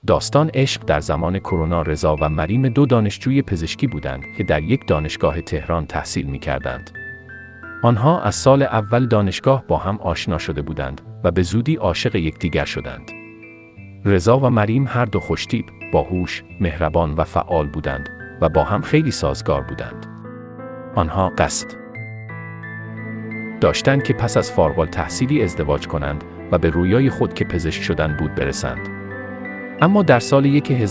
داستان عشق در زمان کرونا. رضا و مریم دو دانشجوی پزشکی بودند که در یک دانشگاه تهران تحصیل می‌کردند. آنها از سال اول دانشگاه با هم آشنا شده بودند و به زودی عاشق یکدیگر شدند. رضا و مریم هر دو خوش‌تیپ، باهوش، مهربان و فعال بودند و با هم خیلی سازگار بودند. آنها قصد داشتند که پس از فارغ التحصیلی ازدواج کنند و به رویای خود که پزشک شدن بود برسند. اما در سال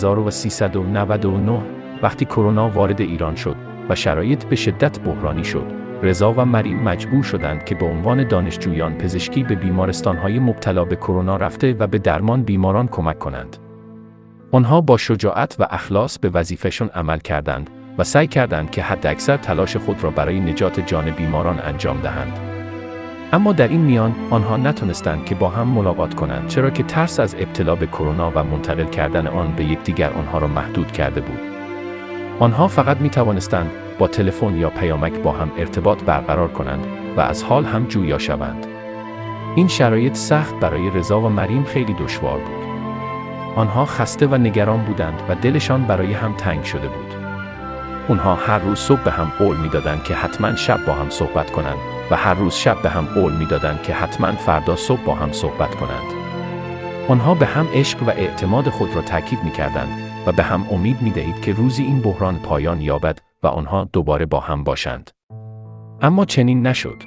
1399 وقتی کرونا وارد ایران شد و شرایط به شدت بحرانی شد، رضا و مریم مجبور شدند که به عنوان دانشجویان پزشکی به بیمارستان‌های مبتلا به کرونا رفته و به درمان بیماران کمک کنند. آنها با شجاعت و اخلاص به وظیفه‌شان عمل کردند و سعی کردند که حداکثر تلاش خود را برای نجات جان بیماران انجام دهند. اما در این میان آنها نتونستند که با هم ملاقات کنند، چرا که ترس از ابتلا به کرونا و منتقل کردن آن به یکدیگر آنها را محدود کرده بود. آنها فقط می توانستند با تلفن یا پیامک با هم ارتباط برقرار کنند و از حال هم جویا شوند. این شرایط سخت برای رضا و مریم خیلی دشوار بود. آنها خسته و نگران بودند و دلشان برای هم تنگ شده بود. اونها هر روز صبح به هم قول میدادند که حتما شب با هم صحبت کنند و هر روز شب به هم قول میدادند که حتما فردا صبح با هم صحبت کنند. آنها به هم عشق و اعتماد خود را تاکید میکردند و به هم امید میدهید که روزی این بحران پایان یابد و آنها دوباره با هم باشند. اما چنین نشد.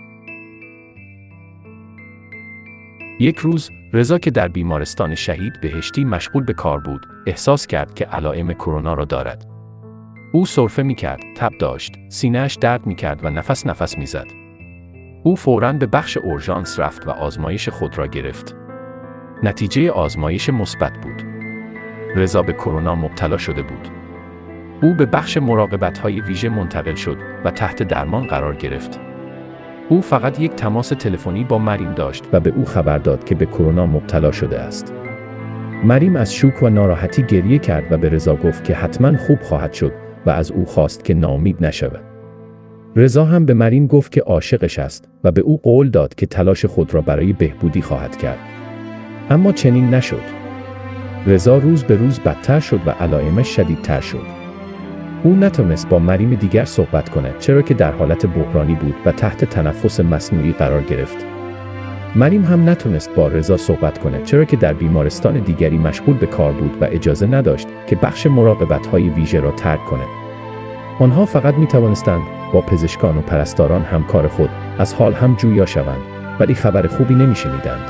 یک روز رضا که در بیمارستان شهید بهشتی مشغول به کار بود، احساس کرد که علائم کرونا را دارد. او سرفه میکرد، تب داشت، سینه‌اش درد میکرد و نفس میزد. او فوراً به بخش اورژانس رفت و آزمایش خود را گرفت. نتیجه آزمایش مثبت بود. رضا به کرونا مبتلا شده بود. او به بخش مراقبت‌های ویژه منتقل شد و تحت درمان قرار گرفت. او فقط یک تماس تلفنی با مریم داشت و به او خبر داد که به کرونا مبتلا شده است. مریم از شوک و ناراحتی گریه کرد و به رضا گفت که حتما خوب خواهد شد و از او خواست که ناامید نشود. رضا هم به مریم گفت که عاشقش است و به او قول داد که تلاش خود را برای بهبودی خواهد کرد. اما چنین نشد. رضا روز به روز بدتر شد و علائمش شدیدتر شد. او نتونست با مریم دیگر صحبت کند، چرا که در حالت بحرانی بود و تحت تنفس مصنوعی قرار گرفت. مریم هم نتونست با رضا صحبت کند، چرا که در بیمارستان دیگری مشغول به کار بود و اجازه نداشت که بخش مراقبت‌های ویژه را ترک کند. آنها فقط می‌توانستند با پزشکان و پرستاران همکار خود از حال هم جویا شوند، ولی خبر خوبی نمی‌شنیدند.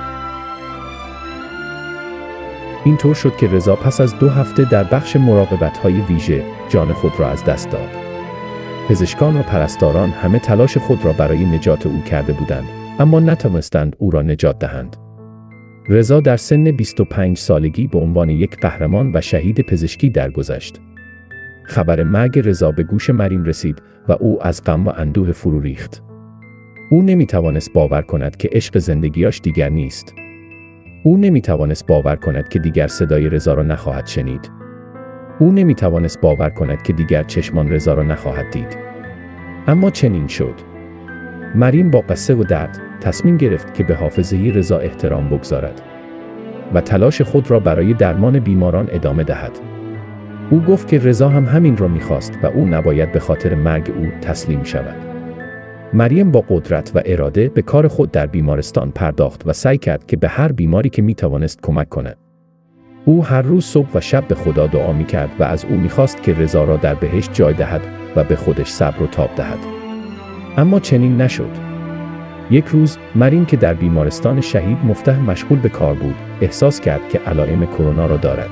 اینطور شد که رضا پس از 2 هفته در بخش مراقبت‌های ویژه جان خود را از دست داد. پزشکان و پرستاران همه تلاش خود را برای نجات او کرده بودند، اما نتوانستند او را نجات دهند. رضا در سن 25 سالگی به عنوان یک قهرمان و شهید پزشکی درگذشت. خبر مرگ رضا به گوش مریم رسید و او از غم و اندوه فرو ریخت. او نمی‌توانست باور کند که عشق زندگیش دیگر نیست. او نمی‌توانست باور کند که دیگر صدای رضا را نخواهد شنید. او نمی‌توانست باور کند که دیگر چشمان رضا را نخواهد دید. اما چنین شد. مریم با قصه و درد تصمیم گرفت که به حافظه رضا احترام بگذارد و تلاش خود را برای درمان بیماران ادامه دهد. او گفت که رضا هم همین را می‌خواست و او نباید به خاطر مرگ او تسلیم شود. مریم با قدرت و اراده به کار خود در بیمارستان پرداخت و سعی کرد که به هر بیماری که می‌توانست کمک کند. او هر روز صبح و شب به خدا دعا می‌کرد و از او می‌خواست که رضا را در بهشت جای دهد و به خودش صبر و تاب دهد. اما چنین نشد. یک روز مریم که در بیمارستان شهید مفتح مشغول به کار بود، احساس کرد که علائم کرونا را دارد.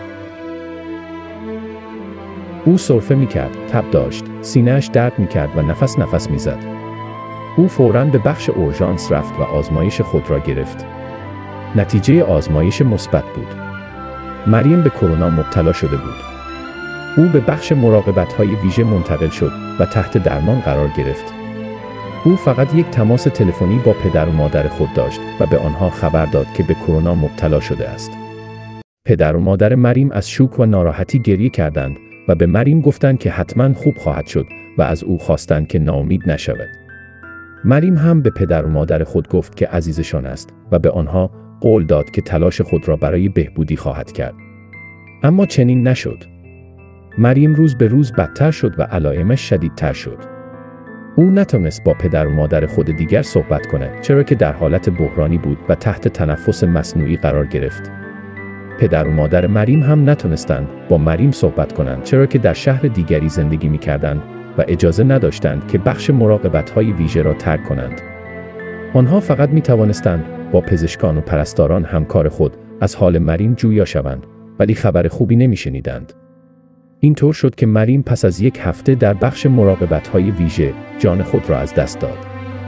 او سرفه می‌کرد، تب داشت، سینه‌اش درد می‌کرد و نفس می‌زد. او فوراً به بخش اورژانس رفت و آزمایش خود را گرفت. نتیجه آزمایش مثبت بود. مریم به کرونا مبتلا شده بود. او به بخش مراقبت‌های ویژه منتقل شد و تحت درمان قرار گرفت. او فقط یک تماس تلفنی با پدر و مادر خود داشت و به آنها خبر داد که به کرونا مبتلا شده است. پدر و مادر مریم از شوک و ناراحتی گریه کردند و به مریم گفتند که حتما خوب خواهد شد و از او خواستند که ناامید نشود. مریم هم به پدر و مادر خود گفت که عزیزشان است و به آنها قول داد که تلاش خود را برای بهبودی خواهد کرد. اما چنین نشد. مریم روز به روز بدتر شد و علائمش شدیدتر شد. او نتونست با پدر و مادر خود دیگر صحبت کند، چرا که در حالت بحرانی بود و تحت تنفس مصنوعی قرار گرفت. پدر و مادر مریم هم نتونستند با مریم صحبت کنند، چرا که در شهر دیگری زندگی می‌کردند و اجازه نداشتند که بخش مراقبت‌های ویژه را ترک کنند. آنها فقط می‌توانستند با پزشکان و پرستاران همکار خود از حال مریم جویا شوند، ولی خبر خوبی نمی‌شنیدند. اینطور شد که مریم پس از 1 هفته در بخش مراقبت‌های ویژه جان خود را از دست داد.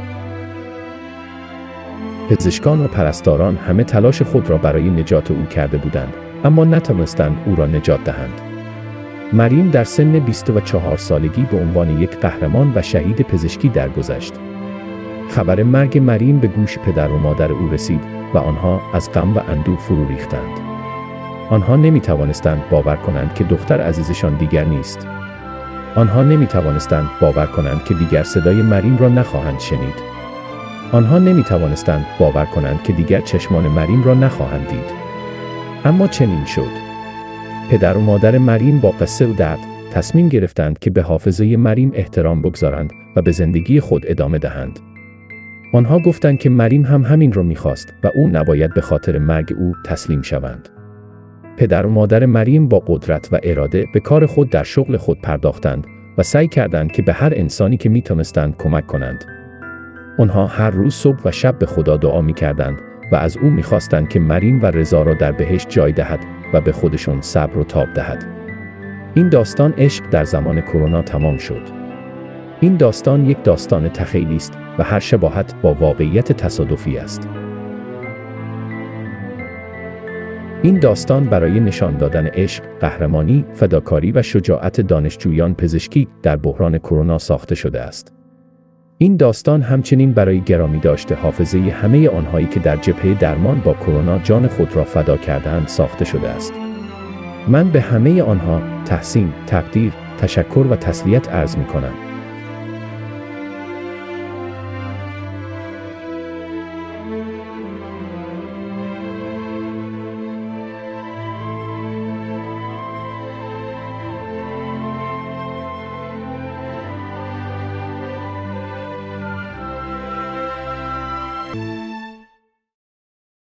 پزشکان و پرستاران همه تلاش خود را برای نجات او کرده بودند، اما نتوانستند او را نجات دهند. مریم در سن 24 سالگی به عنوان یک قهرمان و شهید پزشکی درگذشت. خبر مرگ مریم به گوش پدر و مادر او رسید و آنها از غم و اندوه فرو ریختند. آنها نمی‌توانستند باور کنند که دختر عزیزشان دیگر نیست. آنها نمی‌توانستند باور کنند که دیگر صدای مریم را نخواهند شنید. آنها نمی‌توانستند باور کنند که دیگر چشمان مریم را نخواهند دید. اما چنین شد. پدر و مادر مریم با قصه و درد تصمیم گرفتند که به حافظه مریم احترام بگذارند و به زندگی خود ادامه دهند. آنها گفتند که مریم هم همین را می‌خواست و او نباید به خاطر مرگ او تسلیم شوند. پدر و مادر مریم با قدرت و اراده به کار خود در شغل خود پرداختند و سعی کردند که به هر انسانی که می‌توانستند کمک کنند. آنها هر روز صبح و شب به خدا دعا می‌کردند و از او می‌خواستند که مریم و رضا را در بهشت جای دهد و به خودشون صبر و تاب دهد. این داستان عشق در زمان کرونا تمام شد. این داستان یک داستان تخیلی است و هر شباهت با واقعیت تصادفی است. این داستان برای نشان دادن عشق، قهرمانی، فداکاری و شجاعت دانشجویان پزشکی در بحران کرونا ساخته شده است. این داستان همچنین برای گرامی داشته حافظه همه آنهایی که در جبهه درمان با کرونا جان خود را فدا کردند ساخته شده است. من به همه آنها تحسین، تقدیر، تشکر و تسلیت عرض می‌کنم.